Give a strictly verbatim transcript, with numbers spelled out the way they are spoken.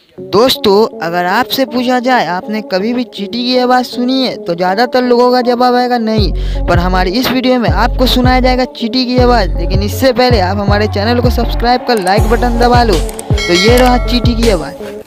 दोस्तों, अगर आपसे पूछा जाए आपने कभी भी चींटी की आवाज़ सुनी है तो ज़्यादातर लोगों का जवाब आएगा नहीं। पर हमारी इस वीडियो में आपको सुनाया जाएगा चींटी की आवाज़। लेकिन इससे पहले आप हमारे चैनल को सब्सक्राइब कर लाइक बटन दबा लो। तो ये रहा चींटी की आवाज़।